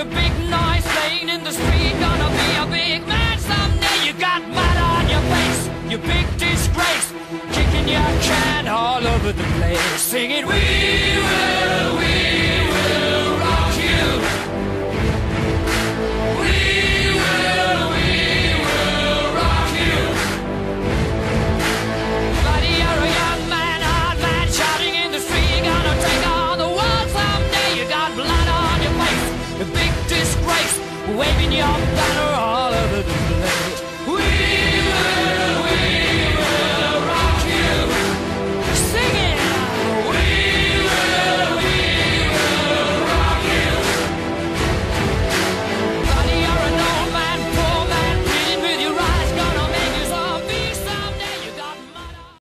a big noise playing in the street. Gonna be a big man someday. You got mud on your face, you big disgrace, kicking your can all over the place, singing we